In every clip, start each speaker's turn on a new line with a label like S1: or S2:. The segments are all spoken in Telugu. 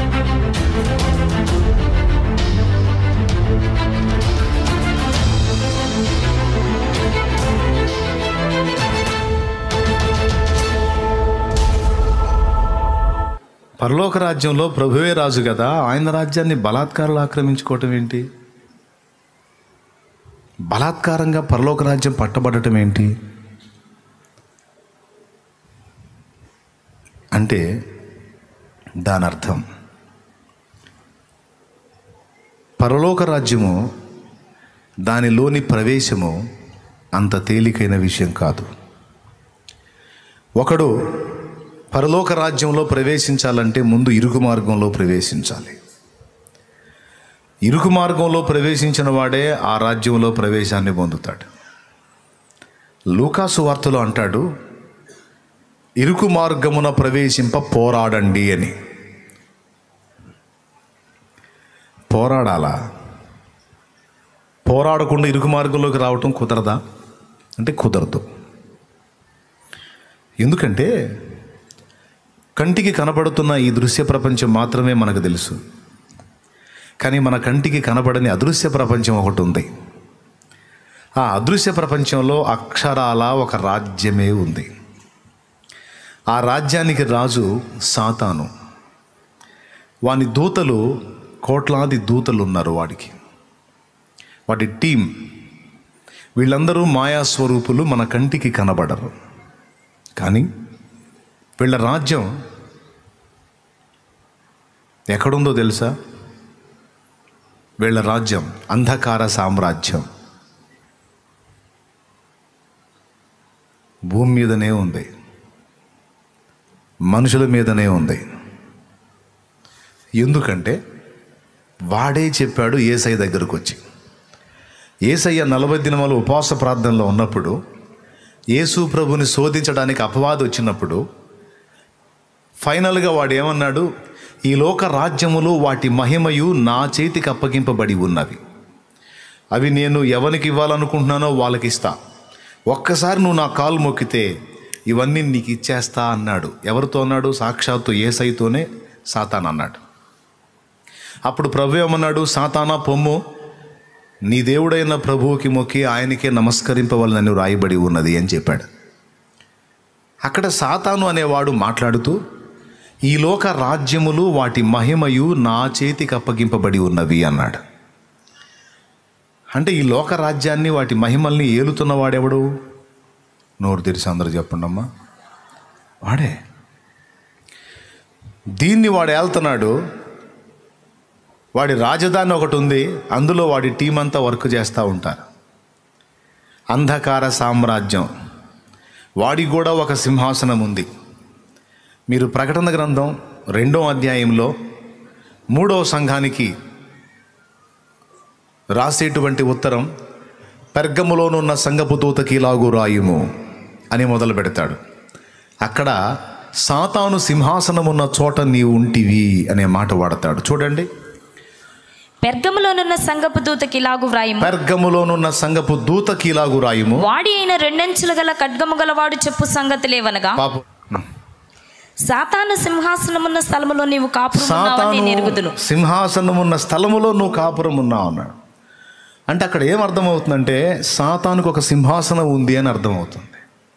S1: పరలోక రాజ్యంలో ప్రభువే రాజు కదా, ఆయన రాజ్యాన్ని బలాత్కారాలు ఆక్రమించుకోవటం ఏంటి? బలాత్కారంగా పరలోక రాజ్యం పట్టబడటం ఏంటి అంటే దాని అర్థం పరలోక రాజ్యము, దానిలోని ప్రవేశము అంత తేలికైన విషయం కాదు. ఒకడు పరలోక రాజ్యంలో ప్రవేశించాలంటే ముందు ఇరుకు మార్గంలో ప్రవేశించాలి. ఇరుకు మార్గంలో ప్రవేశించిన వాడే ఆ రాజ్యంలో ప్రవేశాన్ని పొందుతాడు. లూకాసు వార్తలో అంటాడు, ఇరుకు మార్గమున ప్రవేశింప పోరాడండి అని. పోరాడాలా? పోరాడకుండా ఇరుకు మార్గంలోకి రావటం కుదరదా అంటే కుదరదు. ఎందుకంటే కంటికి కనబడుతున్న ఈ దృశ్య ప్రపంచం మాత్రమే మనకు తెలుసు. కానీ మన కంటికి కనబడని అదృశ్య ప్రపంచం ఒకటి ఉంది. ఆ అదృశ్య ప్రపంచంలో అక్షరాల ఒక రాజ్యమే ఉంది. ఆ రాజ్యానికి రాజు సాతాను. వాని దూతలు, కోట్లాది దూతలు ఉన్నారు వాడికి, వాటి టీం. వీళ్ళందరూ మాయాస్వరూపులు, మన కంటికి కనబడరు. కానీ వీళ్ళ రాజ్యం ఎక్కడుందో తెలుసా? వీళ్ళ రాజ్యం అంధకార సామ్రాజ్యం. భూమి మీదనే ఉంది, మనుషుల మీదనే ఉంది. ఎందుకంటే వాడే చెప్పాడు యేసయ్య దగ్గరకు వచ్చి. యేసయ్య 40 దినములు ఉపవాస ప్రార్థనలో ఉన్నప్పుడు, యేసు ప్రభుని శోధించడానికి అపవాది వచ్చినప్పుడు ఫైనల్గా వాడు ఏమన్నాడు? ఈ లోక రాజ్యములు వాటి మహిమయు నా చేతికి అప్పగింపబడి ఉన్నవి. అవి నేను ఎవరికి ఇవ్వాలనుకుంటున్నానో వాళ్ళకి ఇస్తా. ఒక్కసారి నువ్వు నా కాలు మొక్కితే ఇవన్నీ నీకు ఇచ్చేస్తా అన్నాడు. ఎవరితో అన్నాడు? సాక్షాత్తు యేసయ్యతోనే సాతాను అన్నాడు. అప్పుడు ప్రభు ఏమన్నాడు? సాతానా పొమ్ము, నీ దేవుడైన ప్రభువుకి మొక్కి ఆయనకే నమస్కరింపవలనని రాయబడి ఉన్నది అని చెప్పాడు. అక్కడ సాతాను అనేవాడు మాట్లాడుతూ, ఈ లోక రాజ్యములు వాటి మహిమయు నా చేతికి అప్పగింపబడి ఉన్నవి అన్నాడు. అంటే ఈ లోక రాజ్యాన్ని, వాటి మహిమల్ని ఏలుతున్నవాడెవడు? నోరు తెరిచి అందరూ చెప్పండి అమ్మా. వాడే. దీన్ని వాడు ఏళ్తున్నాడు. వాడి రాజధాని ఒకటి ఉంది, అందులో వాడి టీం అంతా వర్క్ చేస్తూ ఉంటారు. అంధకార సామ్రాజ్యం. వాడికి కూడా ఒక సింహాసనం ఉంది. మీరు ప్రకటన గ్రంథం 2వ అధ్యాయంలో 3వ సంఘానికి రాసేటువంటి ఉత్తరం, పెర్గములోనున్న సంఘపు దూతకి ఇలాగు రాయుము అని మొదలు పెడతాడు. అక్కడ సాతాను సింహాసనం ఉన్న చోట నీవు ఉంటివి అనే మాట వాడతాడు. చూడండి,
S2: పెర్గములోనున్న సంఘపు దూతకి ఇలాగు వ్రాయుము.
S1: పెర్గములోనున్న సంఘపు దూతకి ఇలాగు రాయుము.
S2: వాడి అయిన 2 అంచులు గల ఖడ్గము గలవాడు చెప్పు సంగతి లేవనగా, సాతాను సింహాసనమున్న స్థలములో నీవు కాపురం ఉన్నావని నేను ఎరుగుదును.
S1: సింహాసనమున్న స్థలములో నువ్వు కాపురం ఉన్నావు అన్నాడు. అంటే అక్కడ ఏం అర్థమవుతుందంటే సాతానుకు ఒక సింహాసనం ఉంది అని అర్థమవుతుంది.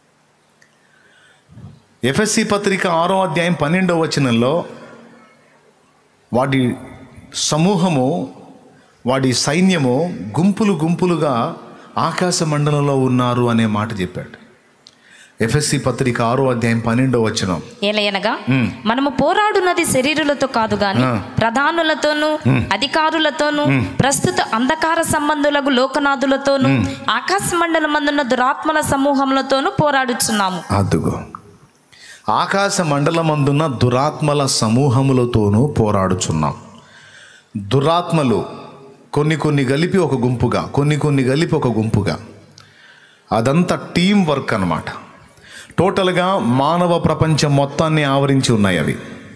S1: ఎఫెసీ పత్రిక 6వ అధ్యాయం 12వ వచనంలో వాడి సమూహము, వాడి సైన్యము గుంపులు గుంపులుగా ఆకాశ మండలంలో ఉన్నారు అనే మాట చెప్పాడు. ఎఫెసీ పత్రిక 6వ అధ్యాయం 12వ వచనం.
S2: ఏలయనగా మనము పోరాడున్నది శరీరులతో కాదు గాని ప్రధానులతోనూ అధికారులతోనూ ప్రస్తుత అంధకార సంబంధులకు లోకనాథులతోనూ ఆకాశ మండలమందున్న దురాత్మల సమూహములతోనూ పోరాడుచున్నాము.
S1: అదుగో, ఆకాశ మండలమందున్న దురాత్మల సమూహములతోనూ పోరాడుచున్నాం. దురాత్మలు కొన్ని కలిపి ఒక గుంపుగా, కొన్ని కలిపి ఒక గుంపుగా, అదంతా టీం వర్క్ అన్నమాట. టోటల్గా మానవ ప్రపంచం మొత్తాన్ని ఆవరించి ఉన్నాయి అవి.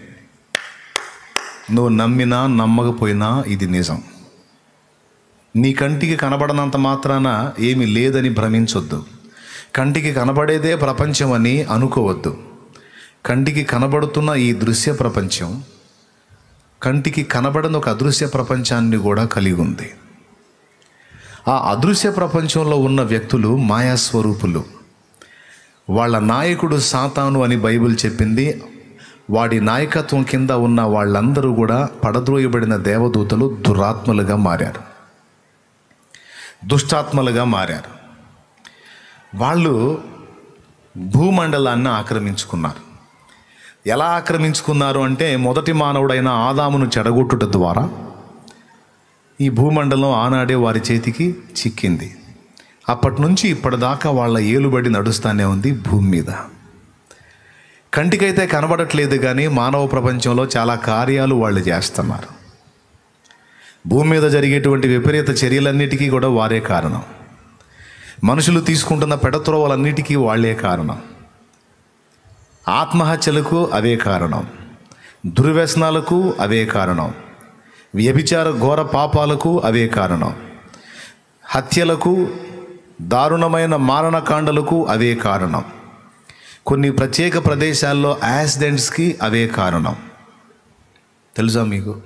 S1: నువ్వు నమ్మినా నమ్మకపోయినా ఇది నిజం. నీ కంటికి కనబడనంత మాత్రాన ఏమీ లేదని భ్రమించొద్దు. కంటికి కనబడేదే ప్రపంచం అని అనుకోవద్దు. కంటికి కనబడుతున్న ఈ దృశ్య ప్రపంచం కంటికి కనబడని ఒక అదృశ్య ప్రపంచాన్ని కూడా కలిగి ఉంది. ఆ అదృశ్య ప్రపంచంలో ఉన్న వ్యక్తులు మాయాస్వరూపులు. వాళ్ళ నాయకుడు సాతాను అని బైబిల్ చెప్పింది. వాడి నాయకత్వం కింద ఉన్న వాళ్ళందరూ కూడా పడద్రోయబడిన దేవదూతలు దురాత్మలుగా మారారు, దుష్టాత్మలుగా మారారు. వాళ్ళు భూమండలాన్ని ఆక్రమించుకున్నారు. ఎలా ఆక్రమించుకున్నారు అంటే, మొదటి మానవుడైన ఆదామును చెడగొట్టుట ద్వారా ఈ భూమండలం ఆనాడే వారి చేతికి చిక్కింది. అప్పటి నుంచి ఇప్పటిదాకా వాళ్ళ ఏలుబడి నడుస్తూనే ఉంది భూమి మీద. కంటికైతే కనబడట్లేదు, కానీ మానవ ప్రపంచంలో చాలా కార్యాలు వాళ్ళు చేస్తున్నారు. భూమి మీద జరిగేటువంటి విపరీత చర్యలన్నిటికీ కూడా వారే కారణం. మనుషులు తీసుకుంటున్న పెడత్రోవలన్నిటికీ వాళ్ళే కారణం. ఆత్మహత్యలకు అవే కారణం, దుర్వ్యసనాలకు అవే కారణం, వ్యభిచార ఘోర పాపాలకు అవే కారణం, హత్యలకు, దారుణమైన మారణకాండలకు అవే కారణం, కొన్ని ప్రత్యేక ప్రదేశాల్లో యాక్సిడెంట్స్కి అవే కారణం. తెలుసా మీకు?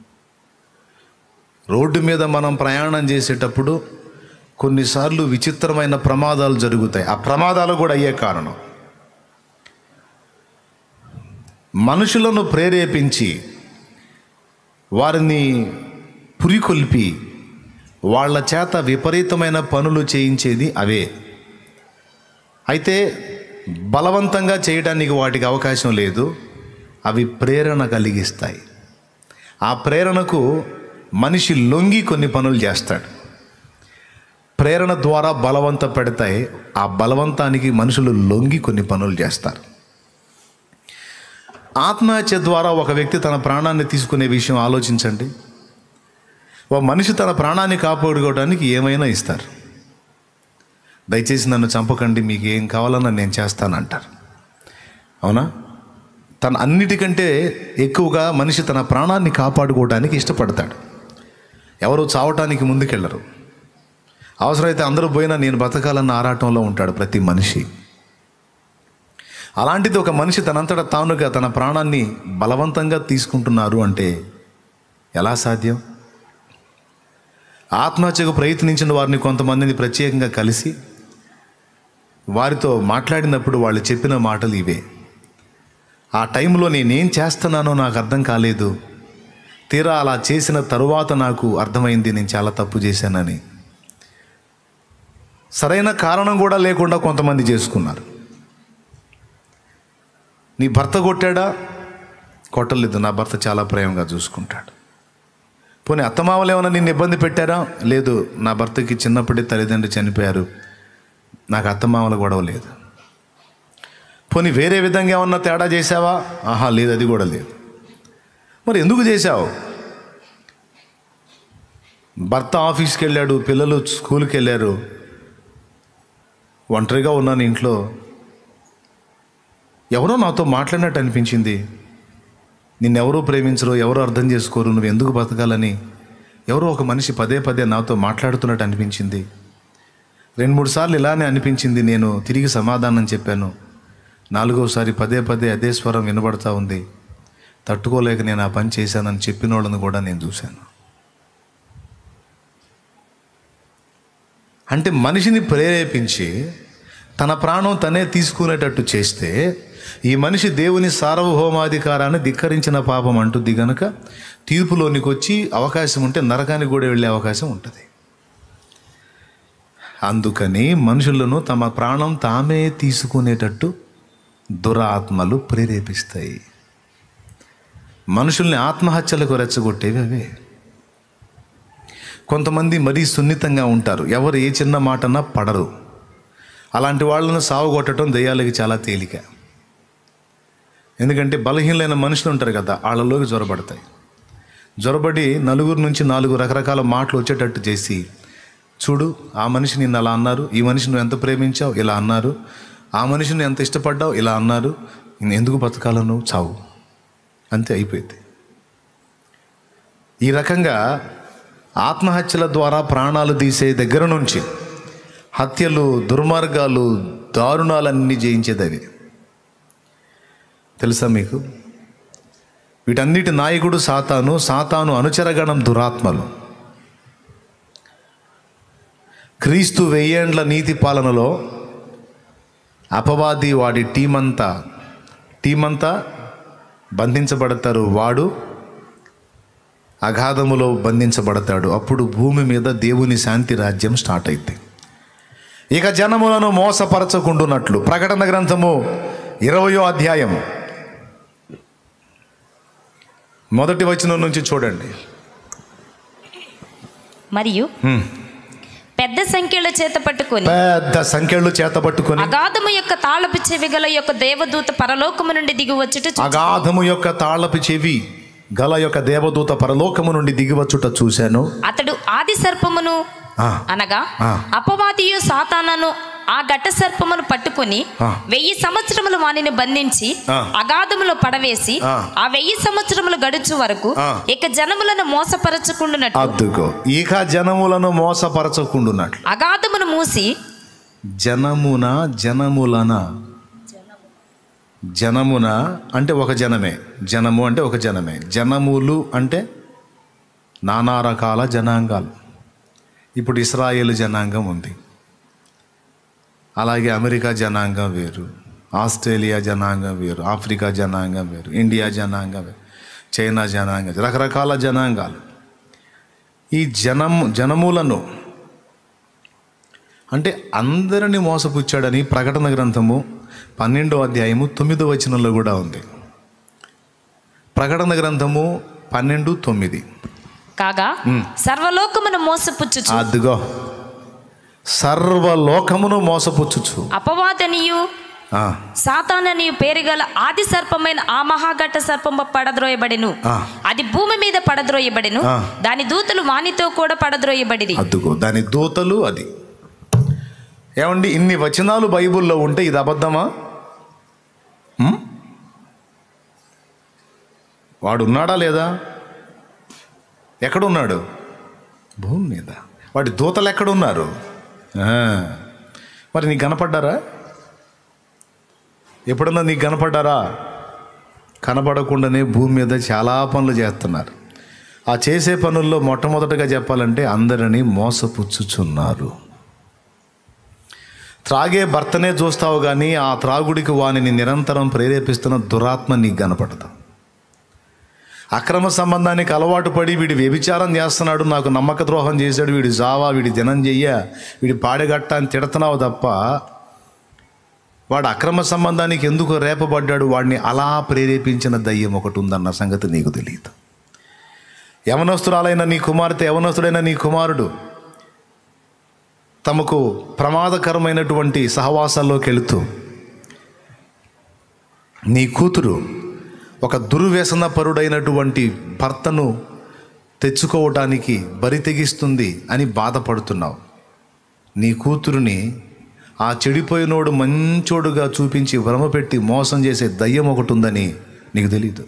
S1: రోడ్డు మీద మనం ప్రయాణం చేసేటప్పుడు కొన్నిసార్లు విచిత్రమైన ప్రమాదాలు జరుగుతాయి. ఆ ప్రమాదాలు కూడా అయ్యే కారణం. మనుషులను ప్రేరేపించి వారిని పురికొల్పి వాళ్ళ చేత విపరీతమైన పనులు చేయించేది అవే. అయితే బలవంతంగా చేయడానికి వాటికి అవకాశం లేదు. అవి ప్రేరణ కలిగిస్తాయి. ఆ ప్రేరణకు మనిషి లొంగి కొన్ని పనులు చేస్తాడు. ప్రేరణ ద్వారా బలవంత పెడతాయి. ఆ బలవంతానికి మనుషులు లొంగి కొన్ని పనులు చేస్తారు. ఆత్మహత్య ద్వారా ఒక వ్యక్తి తన ప్రాణాన్ని తీసుకునే విషయం ఆలోచించండి. ఓ మనిషి తన ప్రాణాన్ని కాపాడుకోవడానికి ఏమైనా ఇస్తారు. దయచేసి నన్ను చంపకండి, మీకు ఏం కావాలన్నా నేను చేస్తానంటారు. అవునా? తన అన్నిటికంటే ఎక్కువగా మనిషి తన ప్రాణాన్ని కాపాడుకోవడానికి ఇష్టపడతాడు. ఎవరు చావటానికి ముందుకెళ్ళరు. అవసరమైతే అందరూ పోయినా నేను బతకాలన్న ఆరాటంలో ఉంటాడు ప్రతి మనిషి. అలాంటిది ఒక మనిషి తనంతట తానుగా తన ప్రాణాన్ని బలవంతంగా తీసుకుంటున్నారు అంటే ఎలా సాధ్యం? ఆత్మహత్యకు ప్రయత్నించిన వారిని కొంతమందిని ప్రత్యేకంగా కలిసి వారితో మాట్లాడినప్పుడు వాళ్ళు చెప్పిన మాటలు ఇవే. ఆ టైంలో నేనేం చేస్తున్నానో నాకు అర్థం కాలేదు, తీరా అలా చేసిన తరువాత నాకు అర్థమైంది నేను చాలా తప్పు చేశానని. సరైన కారణం కూడా లేకుండా కొంతమంది చేసుకున్నారు. నీ భర్త కొట్టాడా? కొట్టలేదు, నా భర్త చాలా ప్రేమగా చూసుకుంటాడు. పోనీ అత్తమామలు ఏమైనా నిన్ను ఇబ్బంది పెట్టారా? లేదు, నా భర్తకి చిన్నప్పుడే తల్లిదండ్రులు చనిపోయారు, నాకు అత్తమామల గొడవ లేదు. పోనీ వేరే విధంగా ఏమన్నా తేడా చేసావా? ఆహా లేదు, అది కూడా లేదు. మరి ఎందుకు చేశావు? భర్త ఆఫీస్కి వెళ్ళాడు, పిల్లలు స్కూల్కి వెళ్ళారు, ఒంటరిగా ఉన్నాను ఇంట్లో. ఎవరో నాతో మాట్లాడినట్టు అనిపించింది. నిన్నెవరూ ప్రేమించరు, ఎవరో అర్థం చేసుకోరు, నువ్వు ఎందుకు బతకాలని ఎవరో ఒక మనిషి పదే పదే నాతో మాట్లాడుతున్నట్టు అనిపించింది. 2-3 సార్లు ఇలానే అనిపించింది. నేను తిరిగి సమాధానం చెప్పాను. 4వసారి పదే పదే అదే స్వరం వినబడతా ఉంది. తట్టుకోలేక నేను ఆ పని చేశానని చెప్పిన వాళ్ళని కూడా నేను చూశాను. అంటే మనిషిని ప్రేరేపించి తన ప్రాణం తనే తీసుకునేటట్టు చేస్తే ఈ మనిషి దేవుని సార్వభౌమాధికారాన్ని ధిక్కరించిన పాపం అంటుంది గనుక తీర్పులోనికి వచ్చి అవకాశం ఉంటే నరకానికి కూడా వెళ్ళే అవకాశం ఉంటుంది. అందుకని మనుషులను తమ ప్రాణం తామే తీసుకునేటట్టు దురాత్మలు ప్రేరేపిస్తాయి. మనుషుల్ని ఆత్మహత్యలకు రెచ్చగొట్టేవి అవే. కొంతమంది మరీ సున్నితంగా ఉంటారు, ఎవరు ఏ చిన్న మాటన్నా పడరు. అలాంటి వాళ్ళను సావగొట్టడం దెయ్యాలకి చాలా తేలిక. ఎందుకంటే బలహీనమైన మనుషులు ఉంటారు కదా, వాళ్ళలోకి జ్వరబడతాయి. జ్వరబడి 4 నుంచి 4 రకరకాల మాటలు వచ్చేటట్టు చేసి, చూడు ఆ మనిషి నిన్ను అలా అన్నారు, ఈ మనిషి నువ్వు ఎంత ప్రేమించావు ఇలా అన్నారు, ఆ మనిషిని ఎంత ఇష్టపడ్డావు ఇలా అన్నారు, నేను ఎందుకు బతకాలను, నువ్వు చావు, అంతే అయిపోయింది. ఈ రకంగా ఆత్మహత్యల ద్వారా ప్రాణాలు తీసే దగ్గర నుంచి హత్యలు, దుర్మార్గాలు, దారుణాలన్నీ జయించేది అవి. తెలుసా మీకు? వీటన్నిటి నాయకుడు సాతాను, సాతాను అనుచరగణం దురాత్మలు. క్రీస్తు 1000 ఏండ్ల నీతి పాలనలో అపవాది వాడి టీమంతా బంధించబడతారు. వాడు అగాధములో బంధించబడతాడు. అప్పుడు భూమి మీద దేవుని శాంతి రాజ్యం స్టార్ట్ అయితే ఇక జనములను మోసపరచకుండునట్లు ప్రకటన గ్రంథము 20వ అధ్యాయం 1వ వచనం నుంచి చూడండి.
S2: మరియు పెద్ద సంఖ్యలో చేత పట్టుకొని అగాధము యొక్క తాళపు చెవి గల యొక్క దేవదూత పరలోకము నుండి దిగివచ్చుట
S1: అగాధము యొక్క తాళపు చెవి గల యొక్క దేవదూత పరలోకము నుండి దిగివచ్చుట చూశాను.
S2: అతడు ఆది సర్పమును అనగా అపవాదియు సాతానను ఆ ఘట సర్పమును పట్టుకుని 1000 సంవత్సరములు వానిని బంధించి అగాధములో పడవేసి ఆ 1000 సంవత్సరములు గడుచు వరకు ఇక జనములను మోసపరచకుండునట్లు అగాధమును మూసి
S1: జనమున అంటే ఒక జనమే, జనము అంటే ఒక జనమే, జనములు అంటే నానా రకాల జనాంగాలు. ఇప్పుడు ఇస్రాయేల్ జనాంగం ఉంది, అలాగే అమెరికా జనాంగం వేరు, ఆస్ట్రేలియా జనాంగం వేరు, ఆఫ్రికా జనాంగం వేరు, ఇండియా జనాంగం వేరు, చైనా జనాంగం, రకరకాల జనాంగాలు. ఈ జనములను అంటే అందరినీ మోసపుచ్చాడని ప్రకటన గ్రంథము 12వ అధ్యాయము 9వ వచనంలో కూడా ఉంది. ప్రకటన గ్రంథము 12:9
S2: కాగా సర్వలోకమును మోసపుచ్చుచు,
S1: అదిగో సర్వలోకమును మోసపుచ్చుచు
S2: అపవాదనియు సాతాననియు పేరుగల ఆది సర్పమైన ఆ మహాఘట సర్పము పడద్రోయబడెను. అది భూమి మీద పడద్రోయబడెను, దాని దూతలు వానితో కూడా పడద్రోయబడిరి.
S1: అదిగో దాని దూతలు. అది ఏమండి, ఇన్ని వచనాలు బైబిల్లో ఉంటే ఇది అబద్ధమా? వాడు ఉన్నాడా లేదా? ఎక్కడున్నాడు? భూమి మీద. వాడి దూతలు ఎక్కడున్నారు? మరి నీకు కనపడ్డారా? ఎప్పుడన్నా నీకు కనపడ్డారా? కనపడకుండానే భూమి మీద చాలా పనులు చేస్తున్నారు. ఆ చేసే పనుల్లో మొట్టమొదటగా చెప్పాలంటే అందరినీ మోసపుచ్చుచున్నారు. త్రాగే భర్తనే చూస్తావు కానీ ఆ త్రాగుడికి వానిని నిరంతరం ప్రేరేపిస్తున్న దురాత్మ నీకు కనపడదు. అక్రమ సంబంధానికి అలవాటు పడి వీడి వ్యభిచారం చేస్తున్నాడు, నాకు నమ్మక ద్రోహం చేశాడు, వీడి జావా, వీడి దినం చెయ్య, వీడి పాడెగట్ట అని తిడుతున్నావు తప్ప వాడు అక్రమ సంబంధానికి ఎందుకు రేపబడ్డాడు, వాడిని అలా ప్రేరేపించిన దయ్యం ఒకటి ఉందన్న సంగతి నీకు తెలియదు. యవనస్తురాలైన నీ కుమార్తె, యవనస్తుడైన నీ కుమారుడు తమకు ప్రమాదకరమైనటువంటి సహవాసాల్లోకి వెళుతూ నీ కూతురు ఒక దుర్వ్యసనపరుడైనటువంటి భర్తను తెచ్చుకోవటానికి బరి తెగిస్తుంది అని బాధపడుతున్నావు. నీ కూతురుని ఆ చెడిపోయినోడు మంచోడుగా చూపించి భ్రమపెట్టి మోసం చేసే దయ్యం ఒకటి ఉందని నీకు తెలీదు.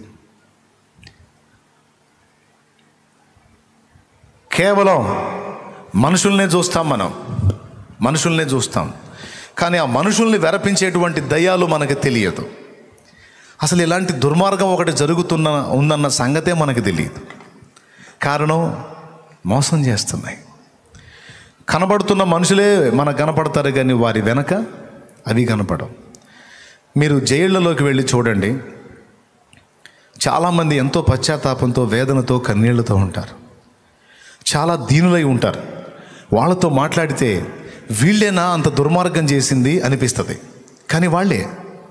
S1: కేవలం మనుషుల్నే చూస్తాం, మనుషుల్నే చూస్తాం, కానీ ఆ మనుషుల్ని వెరపించేటువంటి దయ్యాలు మనకు తెలియదు. అసలు ఇలాంటి దుర్మార్గం ఒకటి ఉందన్న సంగతే మనకు తెలియదు. కారణం మోసం చేస్తున్నాయి. కనబడుతున్న మనుషులే మనకు కనపడతారు కానీ వారి వెనక అవి కనపడవు. మీరు జైళ్ళలోకి వెళ్ళి చూడండి, చాలామంది ఎంతో పశ్చాత్తాపంతో, వేదనతో, కన్నీళ్లతో ఉంటారు. చాలా దీనులై ఉంటారు. వాళ్ళతో మాట్లాడితే వీళ్ళేనా అంత దుర్మార్గం చేసింది అనిపిస్తుంది. కానీ వాళ్ళే,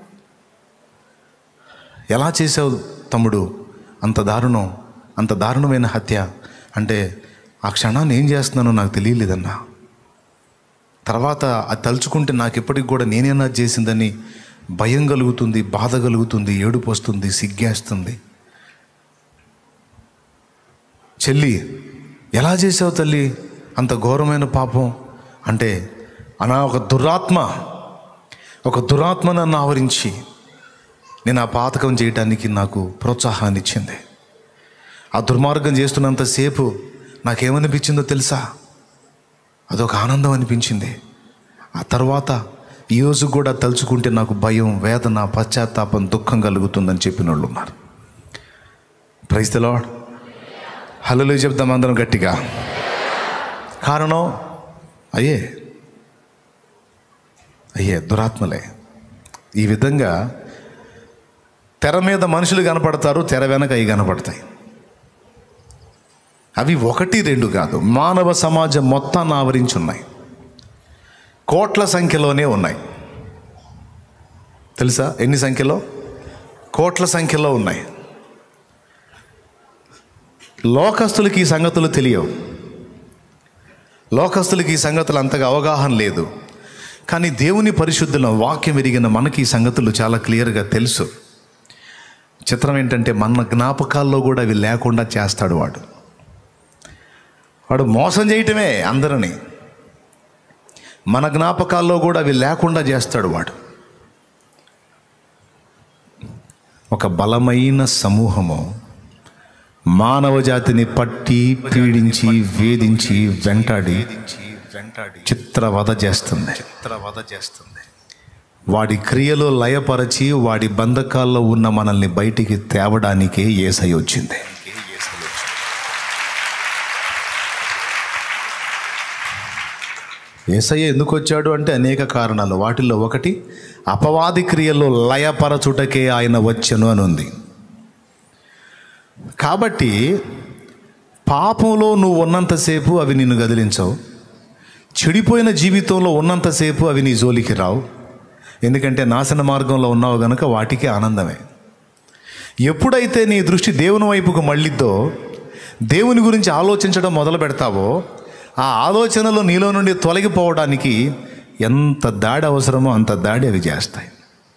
S1: ఎలా చేసావు తమ్ముడు అంత దారుణమైన హత్య అంటే ఆ క్షణాన్ని ఏం చేస్తున్నానో నాకు తెలియలేదన్నా, తర్వాత అది తలుచుకుంటే నాకు ఎప్పటికి కూడా నేనేనా చేసిందని భయం కలుగుతుంది, బాధ కలుగుతుంది, ఏడుపు వస్తుంది, సిగ్గేస్తుంది. చెల్లి ఎలా చేసావు తల్లి అంత ఘోరమైన పాపం అంటే ఒక దురాత్మ నన్ను ఆవరించి నేను ఆ పాతకం చేయటానికి నాకు ప్రోత్సాహాన్ని ఇచ్చింది. ఆ దుర్మార్గం చేస్తున్నంతసేపు నాకేమనిపించిందో తెలుసా? అదొక ఆనందం అనిపించింది. ఆ తర్వాత ఈరోజు కూడా తలుచుకుంటే నాకు భయం, వేదన, పశ్చాత్తాపం, దుఃఖం కలుగుతుందని చెప్పిన వాళ్ళు ఉన్నారు. Praise the lord. హల్లెలూయా చెప్దాం అందరం గట్టిగా. కారణం అయ్యే దురాత్మలే. ఈ విధంగా తెర మీద మనుషులు కనపడతారు, తెర వెనక అవి కనపడతాయి. అవి 1, 2 కాదు, మానవ సమాజం మొత్తాన్ని ఆవరించి ఉన్నాయి. కోట్ల సంఖ్యలోనే ఉన్నాయి. తెలుసా ఎన్ని సంఖ్యలో? కోట్ల సంఖ్యలో ఉన్నాయి. లోకస్తులకి ఈ సంగతులు తెలియవు. లోకస్తులకి ఈ సంగతులు అంతగా అవగాహన లేదు. కానీ దేవుని పరిశుద్ధుల వాక్యం ఎరిగిన మనకి ఈ సంగతులు చాలా క్లియర్గా తెలుసు. చిత్రం ఏంటంటే మన జ్ఞాపకాల్లో కూడా అవి లేకుండా చేస్తాడు వాడు. మోసం చేయటమే అందరినీ. మన జ్ఞాపకాల్లో కూడా అవి లేకుండా చేస్తాడు వాడు. ఒక బలమైన సమూహము మానవ జాతిని పట్టి పీడించి వేధించి వెంటాడి చిత్రవధ చేస్తుంది. వాడి క్రియలో లయపరచి వాడి బంధకాల్లో ఉన్న మనల్ని బయటికి తేవడానికే యేసయ్య వచ్చింది. యేసయ్య ఎందుకు వచ్చాడు అంటే అనేక కారణాలు. వాటిల్లో ఒకటి అపవాది క్రియల్లో లయపరచుటకే ఆయన వచ్చెను అని ఉంది. కాబట్టి పాపంలో నువ్వు ఉన్నంతసేపు అవి నిన్ను గదిలించవు. చెడిపోయిన జీవితంలో ఉన్నంతసేపు అవి నీ జోలికి రావు. ఎందుకంటే నాశన మార్గంలో ఉన్నావు గనుక వాటికి ఆనందమే. ఎప్పుడైతే నీ దృష్టి దేవుని వైపుకు మళ్ళిద్దో, దేవుని గురించి ఆలోచించడం మొదలు పెడతావో, ఆ ఆలోచనలు నీలో నుండి తొలగిపోవడానికి ఎంత దాడి అవసరమో అంత దాడి అవి చేస్తాయి.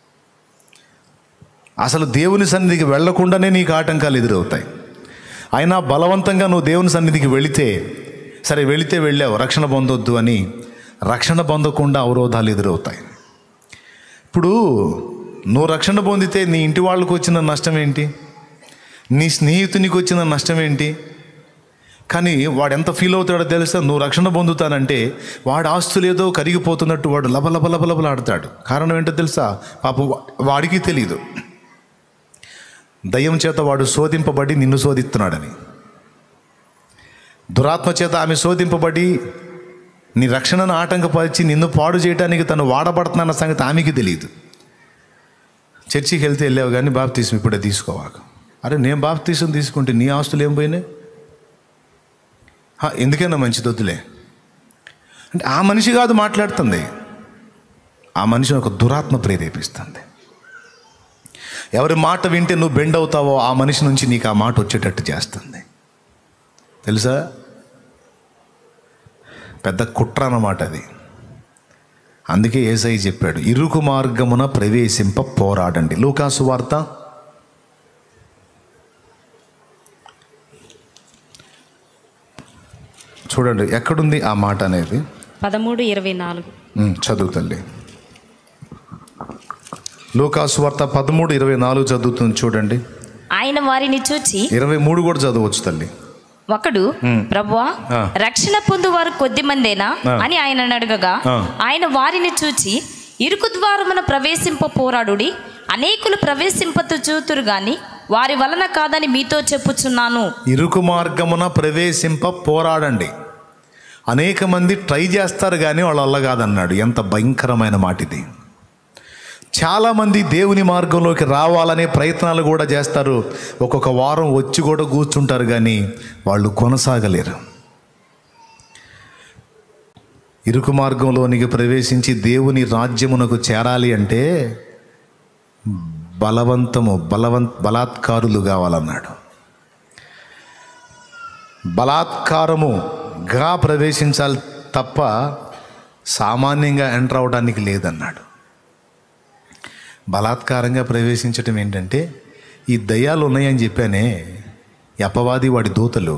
S1: అసలు దేవుని సన్నిధికి వెళ్లకుండానే నీకు ఆటంకాలు ఎదురవుతాయి. అయినా బలవంతంగా నువ్వు దేవుని సన్నిధికి వెళితే, సరే వెళితే వెళ్ళావు, రక్షణ పొందొద్దు అని రక్షణ పొందకుండా అవరోధాలు ఎదురవుతాయి. ఇప్పుడు నువ్వు రక్షణ పొందితే నీ ఇంటి వాళ్ళకు వచ్చిన నష్టం ఏంటి? నీ స్నేహితునికి వచ్చిన నష్టం ఏంటి? కానీ వాడు ఎంత ఫీల్ అవుతాడో తెలుసా? నువ్వు రక్షణ పొందుతానంటే వాడు ఆస్తులు ఏదో కరిగిపోతున్నట్టు వాడు లబలబలబలబలాడతాడు. కారణం ఏంటో తెలుసా? పాపం వాడికి తెలియదు. దయ్యం చేత వాడు శోధింపబడి నిన్ను శోధిస్తున్నాడని. దురాత్మ చేత ఆమె శోధింపబడి నీ రక్షణను ఆటంకపరిచి నిన్ను పాడు చేయడానికి తను వాడబడుతున్న సంగతి ఆమెకి తెలియదు. చర్చికి వెళ్తే వెళ్ళావు కానీ బాప్తీసం ఇప్పుడే తీసుకోవాక. అరే నేను బాప్తీసం తీసుకుంటే నీ ఆస్తులు ఏం పోయినాయి? ఎందుకైనా మంచిది వద్దులే అంటే ఆ మనిషి కాదు మాట్లాడుతుంది, ఆ మనిషిని ఒక దురాత్మ ప్రేరేపిస్తుంది. ఎవరి మాట వింటే నువ్వు బెండ్ అవుతావో ఆ మనిషి నుంచి నీకు ఆ మాట వచ్చేటట్టు చేస్తుంది. తెలుసా? పెద్ద కుట్ర అన్నమాట అది. అందుకే యేసయ్య చెప్పాడు, ఇరుకు మార్గమున ప్రవేశింప పోరాడండి. లూకాసు వార్త 13:24 చూడండి, ఎక్కడుంది ఆ మాట అనేది?
S2: 13:24
S1: చదువు తల్లి. లూకాసు వార్త 13:24 చదువుతుంది చూడండి.
S2: ఆయన వారిని చూచి
S1: 23 కూడా చదవచ్చు తల్లి.
S2: ఒకడు, ప్రభువా రక్షణ పొందువారు కొద్ది మందేనా అని ఆయన అడగగా, ఆయన వారిని చూచి, ఇరుకు ద్వారమున ప్రవేశింప పోరాడుడి, అనేకులు ప్రవేశింపతు చూతురు గాని వారి వలన కాదని మీతో చెప్పుచున్నాను. ఇరుకు మార్గమున ప్రవేశింప పోరాడండి. అనేక మంది ట్రై చేస్తారు కానీ వాళ్ళ వల్ల కాదన్నాడు. ఎంత భయంకరమైన మాట ఇది. చాలామంది దేవుని మార్గంలోకి రావాలనే ప్రయత్నాలు కూడా చేస్తారు. ఒక్కొక్క వారం వచ్చి కూడా కూర్చుంటారు కానీ వాళ్ళు కొనసాగలేరు. ఇరుకు మార్గంలోనికి ప్రవేశించి దేవుని రాజ్యమునకు చేరాలి అంటే బలాత్కారులు కావాలన్నాడు. బలాత్కారముగా ప్రవేశించాలి తప్ప సామాన్యంగా ఎంటర్ అవడానికి లేదన్నాడు. బలాత్కారంగా ప్రవేశించటం ఏంటంటే, ఈ దయ్యాలు ఉన్నాయని చెప్పానే, ఈ అపవాది వాడి దూతలు,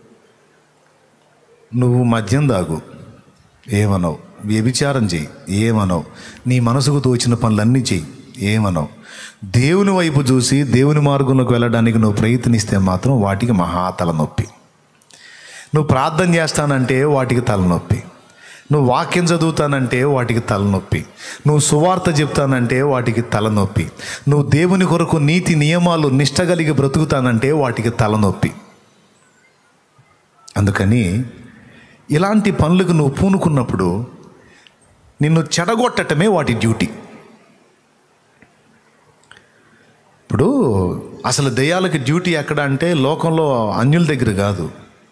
S2: నువ్వు మద్యం దాగు ఏమనవు, వ్యభిచారం చెయ్యి ఏమనవు, నీ మనసుకు తోచిన పనులన్నీ చెయ్యి ఏమనవు, దేవుని వైపు చూసి దేవుని మార్గంలోకి వెళ్ళడానికి నువ్వు ప్రయత్నిస్తే మాత్రం వాటికి మహా తలనొప్పి. నువ్వు ప్రార్థన చేస్తానంటే వాటికి తలనొప్పి.
S1: నువ్వు వాక్యం చదువుతానంటే వాటికి తలనొప్పి, నువ్వు సువార్త చెప్తానంటే వాటికి తలనొప్పి, నువ్వు దేవుని కొరకు నీతి నియమాలు నిష్ట కలిగి బ్రతుకుతానంటే వాటికి తలనొప్పి. అందుకని ఇలాంటి పనులకు నువ్వు పూనుకున్నప్పుడు నిన్ను చెడగొట్టటమే వాటి డ్యూటీ. ఇప్పుడు అసలు దెయ్యాలకి డ్యూటీ ఎక్కడ అంటే లోకంలో అన్యుల దగ్గర కాదు,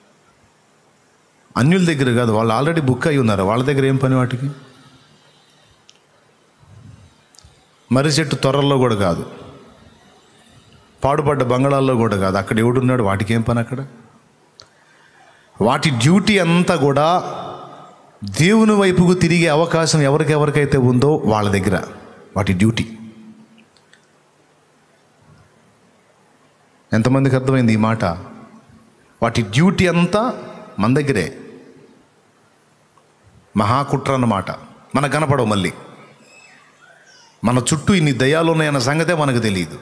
S1: వాళ్ళు ఆల్రెడీ బుక్ అయి ఉన్నారు. వాళ్ళ దగ్గర ఏం పని వాటికి? మర్రి చెట్టు త్వరల్లో కూడా కాదు, పాడుపడ్డ బంగాళాల్లో కూడా కాదు. అక్కడ ఎవడున్నాడు? వాటికి ఏం పని అక్కడ? వాటి డ్యూటీ అంతా కూడా దేవుని వైపుకు తిరిగే అవకాశం ఎవరికెవరికైతే ఉందో వాళ్ళ దగ్గర వాటి డ్యూటీ. ఎంతమందికి అర్థమైంది ఈ మాట? వాటి డ్యూటీ అంతా మన దగ్గరే. మహాకుట్ర అన్నమాట. మనకు కనపడవు, మళ్ళీ మన చుట్టూ ఇన్ని దయ్యాలు ఉన్నాయన్న సంగతే మనకు తెలియదు.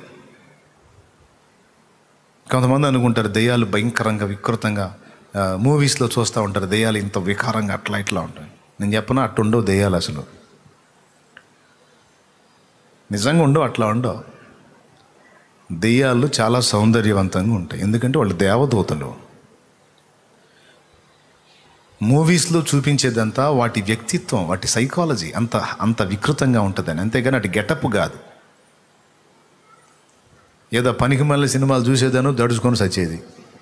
S1: కొంతమంది అనుకుంటారు దయ్యాలు భయంకరంగా వికృతంగా మూవీస్లో చూస్తూ ఉంటారు, దయ్యాలు ఇంత వికారంగా అట్లా ఇట్లా ఉంటాయి. నేను చెప్పనా, అట్టుండవు దయ్యాలు. అసలు నిజంగా ఉండవు, అట్లా ఉండవు. దెయ్యాలు చాలా సౌందర్యవంతంగా ఉంటాయి, ఎందుకంటే వాళ్ళు దేవదూతలు. మూవీస్లో చూపించేదంతా వాటి వ్యక్తిత్వం, వాటి సైకాలజీ అంత వికృతంగా ఉంటుందని, అంతేగాని అటు గెటప్ కాదు. ఏదో పనికి మళ్ళీ సినిమాలు చూసేదాను దడుచుకొని సచ్చేది.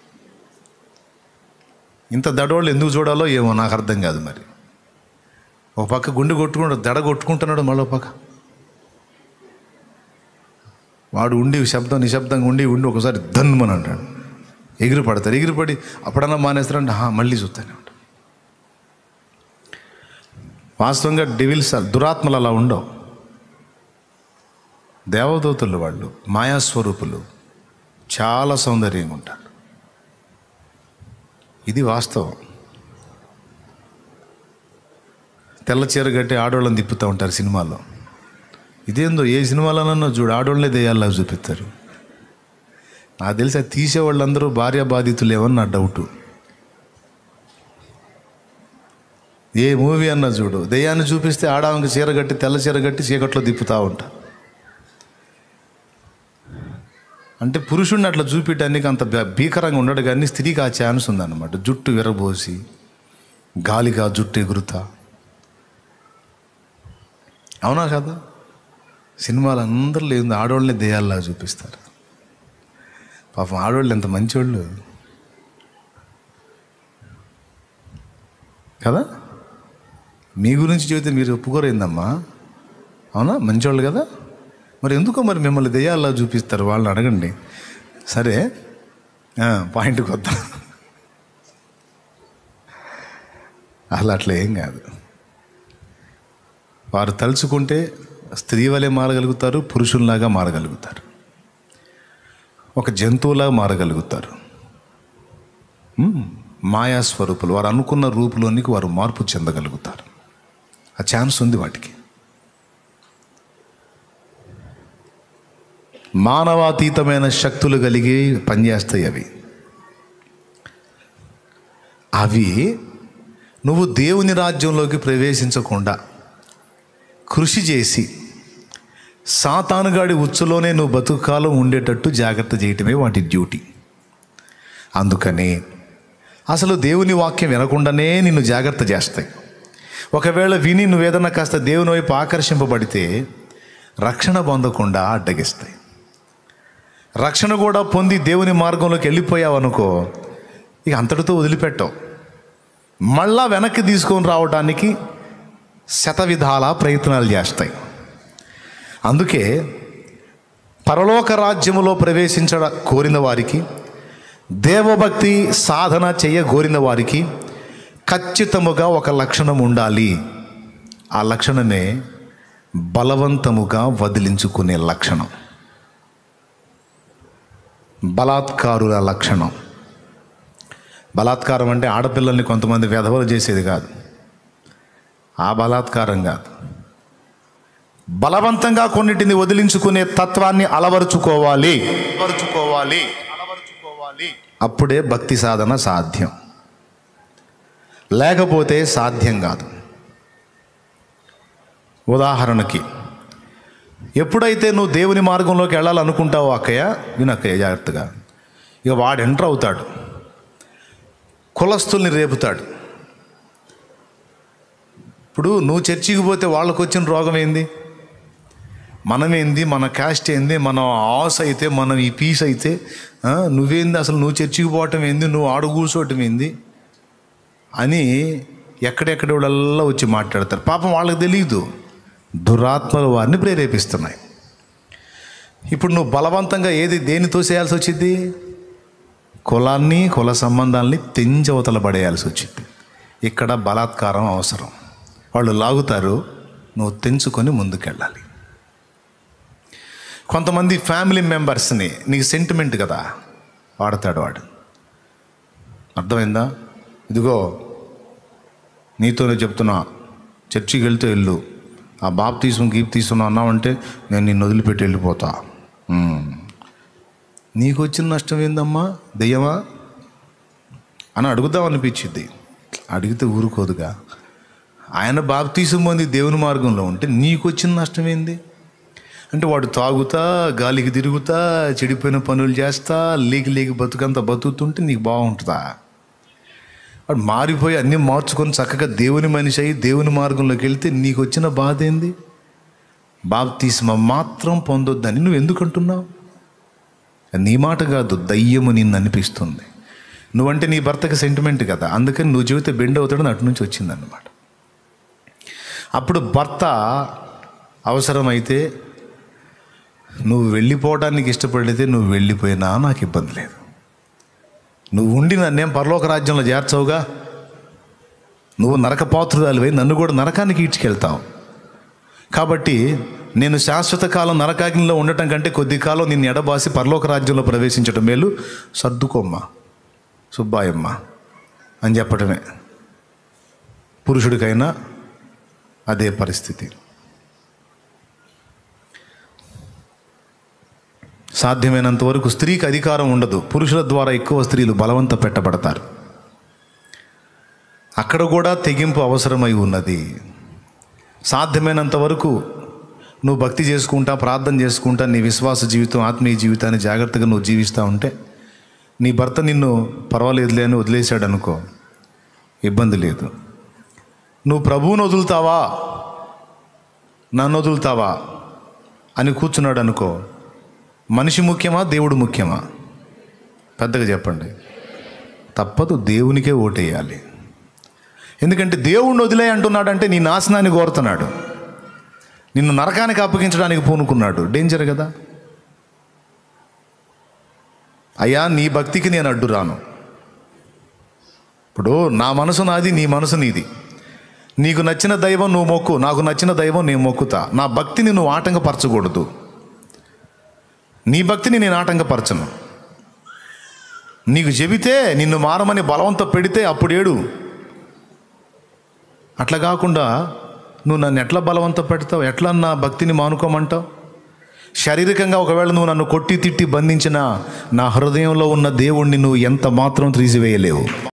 S1: ఇంత దడోళ్ళు ఎందుకు చూడాలో ఏమో నాకు అర్థం కాదు. మరి ఒక పక్క గుండె దడ కొట్టుకుంటున్నాడు, మళ్ళీ పక్క వాడు ఉండి నిశ్శబ్దంగా ఉండి ఒకసారి ధన్మని అంటాడు, ఎగిరిపడి అప్పుడన్నా మానేస్తారంటే మళ్ళీ చూస్తానే ఉంటాడు. వాస్తవంగా డెవిల్స్, దురాత్మలు అలా ఉండవు. దేవదూతలు వాళ్ళు మాయాస్వరూపులు, చాలా సౌందర్యంగా ఉంటారు. ఇది వాస్తవం. తెల్ల చీర కట్టి ఆడవాళ్ళని తిప్పుతూ ఉంటారు సినిమాల్లో. ఇదేందో ఏ సినిమాలోనన్నా చూడు ఆడవాళ్ళే దెయ్యాల్లా చూపిస్తారు. నాకు తెలిసి అది తీసేవాళ్ళందరూ భార్య బాధితులేమని నా డౌటు. ఏ మూవీ అన్నా చూడు, దెయ్యాన్ని చూపిస్తే ఆడవానికి చీర కట్టి తెల్ల చీర కట్టి చీకట్లో తిప్పుతూ ఉంటా. అంటే పురుషుడిని అట్లా చూపించడానికి అంత భీకరంగా ఉండడు, కానీ స్త్రీకి ఆ ఛాన్స్ ఉందన్నమాట. జుట్టు విరబోసి గాలిగా జుట్టు ఎగురుతా, అవునా కదా? సినిమాలు అందరూ లేదు, ఆడవాళ్ళని దెయ్యాల్లా చూపిస్తారు. పాపం ఆడవాళ్ళు ఎంత మంచివాళ్ళు కదా. మీ గురించి చెబితే మీరు ఒప్పుకోరేందమ్మా, అవునా? మంచివాళ్ళు కదా. మరి ఎందుకో మరి మిమ్మల్ని దెయ్యాల్లా చూపిస్తారు, వాళ్ళని అడగండి. సరే, పాయింట్కి వద్దాం. అసలు అట్లా ఏం కాదు. వారు తలుచుకుంటే స్త్రీ వలె మారగలుగుతారు, పురుషుల్లాగా మారగలుగుతారు, ఒక జంతువులాగా మారగలుగుతారు. మాయాస్వరూపులు, వారు అనుకున్న రూపులోనికి వారు మార్పు చెందగలుగుతారు. ఆ ఛాన్స్ ఉంది వాటికి. మానవాతీతమైన శక్తులు కలిగి పనిచేస్తాయి అవి నువ్వు దేవుని రాజ్యంలోకి ప్రవేశించకుండా కృషి చేసి సాతానుగాడి ఉచ్చులోనే నువ్వు బతుకుకాలం ఉండేటట్టు జాగ్రత్త చేయటమే వాటి డ్యూటీ. అందుకని అసలు దేవుని వాక్యం వినకుండానే నిన్ను జాగ్రత్త చేస్తాయి. ఒకవేళ విని నువ్వేదన్నా కాస్త దేవుని వైపు ఆకర్షింపబడితే రక్షణ పొందకుండా అడ్డగిస్తాయి. రక్షణ కూడా పొంది దేవుని మార్గంలోకి వెళ్ళిపోయావనుకో, ఇక అంతటితో వదిలిపెట్టవు. మళ్ళా వెనక్కి తీసుకొని రావడానికి శతవిధాల ప్రయత్నాలు చేస్తాయి. అందుకే పరలోక రాజ్యములో ప్రవేశించడ కోరిన వారికి, దేవభక్తి సాధన కోరిన వారికి ఖచ్చితముగా ఒక లక్షణం ఉండాలి. ఆ లక్షణమే బలవంతముగా వదిలించుకునే లక్షణం, బలాత్కారుల లక్షణం. బలాత్కారం అంటే ఆడపిల్లల్ని కొంతమంది వెధవలు చేసేది కాదు, ఆ బలాత్కారం కాదు. బలవంతంగా కొన్నిటిని వదిలించుకునే తత్వాన్ని అలవరుచుకోవాలి. అప్పుడే భక్తి సాధన సాధ్యం, లేకపోతే సాధ్యం కాదు. ఉదాహరణకి, ఎప్పుడైతే నువ్వు దేవుని మార్గంలోకి వెళ్ళాలనుకుంటావో అక్కయ్య, వినక్కయ్య జాగ్రత్తగా, ఇక వాడు ఎంటర్ అవుతాడు, కులస్తుల్ని రేపుతాడు. ఇప్పుడు నువ్వు చర్చికి పోతే వాళ్ళకు వచ్చిన రోగం ఏంది? మనమేంది, మన క్యాస్ట్ ఏంది, మన ఆస్ అయితే, మనం ఈ పీస్ అయితే, నువ్వేంది అసలు, నువ్వు చర్చికి పోవటం ఏంది, నువ్వు ఆడు కూర్చోవటం ఏంది అని ఎక్కడెక్కడ వాళ్ళల్లా వచ్చి మాట్లాడతారు. పాపం వాళ్ళకి తెలియదు, దురాత్మలు వారిని ప్రేరేపిస్తున్నాయి. ఇప్పుడు నువ్వు బలవంతంగా దేని తోసేయాల్సి వచ్చింది? కులాన్ని, కుల సంబంధాలని తెంచవతల పడేయాల్సి వచ్చింది. ఇక్కడ బలాత్కారం అవసరం. వాళ్ళు లాగుతారు, నువ్వు తెంచుకొని ముందుకెళ్ళాలి. కొంతమంది ఫ్యామిలీ మెంబర్స్ని, నీకు సెంటిమెంట్ కదా, వాడతాడు వాడు. అర్థమైందా? ఇదిగో నీతోనే చెప్తున్నా, చర్చికి వెళ్తే వెళ్ళు, ఆ బాప్తీసం గీప్తీసం అన్నావంటే నేను నిన్ను వదిలిపెట్టి వెళ్ళిపోతా. నీకు వచ్చిన నష్టం ఏందమ్మా, దెయ్యమా అని అడుగుదాం అనిపించింది. అడిగితే ఊరుకోదుగా. ఆయన బాప్తీసం పొంది దేవుని మార్గంలో ఉంటే నీకు వచ్చిన నష్టం ఏంది అంటే, వాడు తాగుతా, గాలికి తిరుగుతా, చెడిపోయిన పనులు చేస్తా, లేకి బతుకంతా బతుకుతుంటే నీకు బాగుంటుందా? వాడు మారిపోయి అన్నీ మార్చుకొని చక్కగా దేవుని మనిషి అయ్యి దేవుని మార్గంలోకి వెళ్తే నీకు వచ్చిన బాధ ఏంది? బాప్తీస్మ మాత్రం పొందొద్దని నువ్వు ఎందుకు అంటున్నావు? నీ మాట కాదు, దయ్యము నిన్ను అనిపిస్తుంది. నువ్వంటే నీ భర్తకి సెంటిమెంట్ కదా, అందుకని నువ్వు చెబితే బెండ్ అవుతాడని అటు నుంచి వచ్చిందన్నమాట. అప్పుడు భర్త అవసరమైతే నువ్వు వెళ్ళిపోవడానికి ఇష్టపడితే నువ్వు వెళ్ళిపోయినా నాకు ఇబ్బంది లేదు. నువ్వు ఉండి నన్నేం పరలోక రాజ్యంలో చేర్చవుగా. నువ్వు నరకపాత్రురాలివై నన్ను కూడా నరకానికి ఈడ్చుకెళ్తావు. కాబట్టి నేను శాశ్వత కాలం నరకాగ్నిలో ఉండటం కంటే కొద్ది కాలం నిన్ను ఎడబాసి పరలోక రాజ్యంలో ప్రవేశించడం మేలు, సర్దుకోమ్మా సుబ్బాయమ్మ అని చెప్పటమే. పురుషుడికైనా అదే పరిస్థితి. సాధ్యమైనంత వరకు స్త్రీకి అధికారం ఉండదు. పురుషుల ద్వారా ఎక్కువ స్త్రీలు బలవంత పెట్టబడతారు. అక్కడ కూడా తెగింపు అవసరమై ఉన్నది. సాధ్యమైనంత వరకు నువ్వు భక్తి చేసుకుంటా, ప్రార్థన చేసుకుంటా, నీ విశ్వాస జీవితం, ఆత్మీయ జీవితాన్ని జాగ్రత్తగా నువ్వు జీవిస్తూ ఉంటే, నీ భర్త నిన్ను పర్వాలేదులే అని వదిలేశాడు అనుకో, ఇబ్బంది లేదు. నువ్వు ప్రభువును వదులుతావా, నన్ను వదులుతావా అని కూర్చున్నాడు అనుకో, మనిషి ముఖ్యమా, దేవుడు ముఖ్యమా? పెద్దగా చెప్పండి. తప్పదు, దేవునికే ఓటేయాలి. ఎందుకంటే దేవుణ్ణి వదిలే అంటున్నాడంటే నీ నాశనాన్ని కోరుతున్నాడు, నిన్ను నరకానికి అప్పగించడానికి పూనుకున్నాడు. డేంజర్ కదా. అయ్యా, నీ భక్తికి నేను అడ్డు రాను. ఇప్పుడు నా మనసు నాది, నీ మనసు నీది. నీకు నచ్చిన దైవం నువ్వు మొక్కు, నాకు నచ్చిన దైవం నేను మొక్కుతా. నా భక్తిని నువ్వు ఆటంకపరచకూడదు. నీ భక్తిని నేను ఆటంకపరచను. నీకు చెబితే నిన్ను మారమని బలవంతం పెడితే అప్పుడు ఏడు. అట్లా కాకుండా నువ్వు నన్ను ఎట్లా బలవంతం పెడతావు, ఎట్లా నా భక్తిని మానుకోమంటావు? శారీరకంగా ఒకవేళ నువ్వు నన్ను కొట్టి తిట్టి బంధించినా నా హృదయంలో ఉన్న దేవుణ్ణి నువ్వు ఎంత మాత్రం తీసివేయలేవు.